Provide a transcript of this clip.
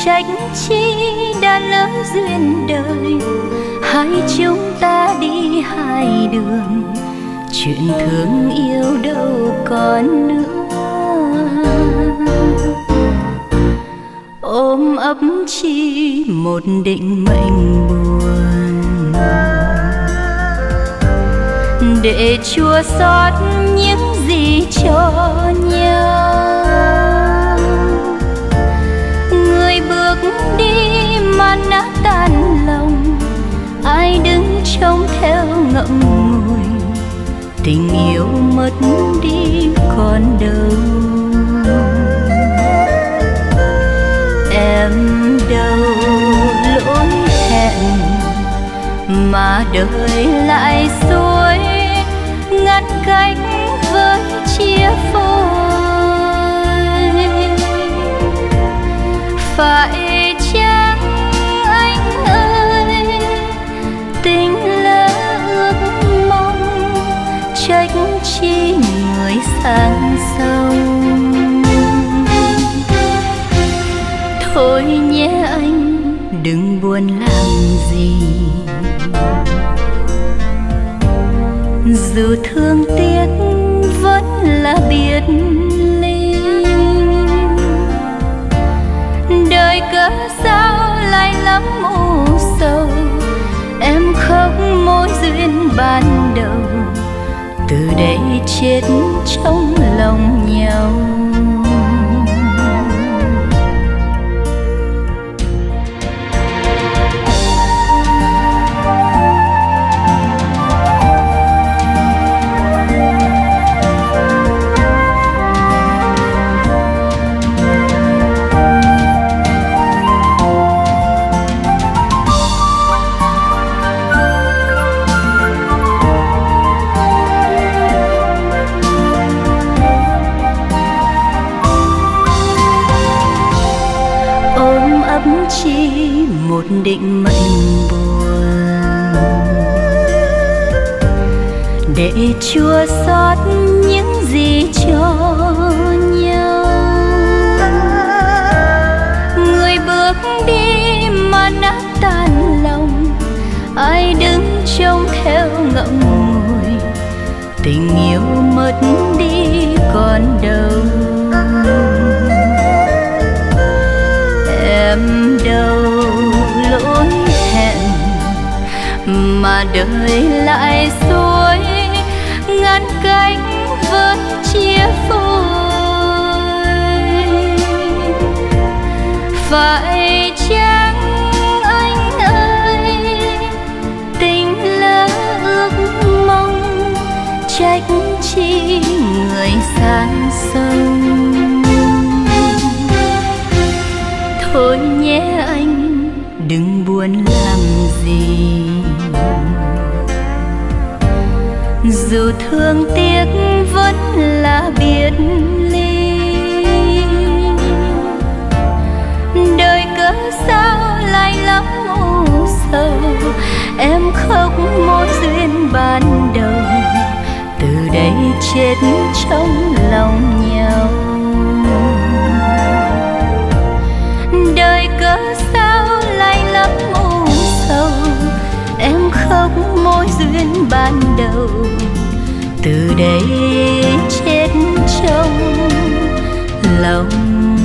trách chi đã lỡ duyên đời, hai chúng ta đi hai đường, chuyện thương yêu đâu còn nữa. Ôm ấp chi một định mệnh buồn, để chua xót những gì cho nhau. Người bước đi mà nát tan lòng, ai đứng trông theo ngậm ngùi, tình yêu mất đi còn đâu. Em đâu lỗi hẹn mà đời lại xuôi, ngăn cách với chia phôi. Phải chăng anh ơi, tình lỡ ước mong, trách chi người sang sông. Thôi nhé anh đừng buồn làm gì, dù thương tiếc vẫn là biệt ly. Đời cớ sao lại lắm u sầu, em khóc mối duyên ban đầu, từ đây chết trong lòng nhau. Chỉ một định mệnh buồn, để chua xót những gì cho nhau. Người bước đi mà nát tan lòng, ai đứng trông theo ngậm ngùi, tình yêu mất đi còn đâu. Em đâu lỗi hẹn mà đời lại xuôi, ngăn cách với chia phôi. Phải chăng anh ơi, tình lỡ ước mong, trách chi người san sông. Thôi nhé anh đừng buồn làm gì, dù thương tiếc vẫn là biệt ly. Đời cớ sao lại lắm u sầu, em khóc mối duyên ban đầu, từ đây chết trong lòng nhau. Đời cớ sao lại lắm u sầu, em khóc mối duyên ban đầu, từ đây chết trong lòng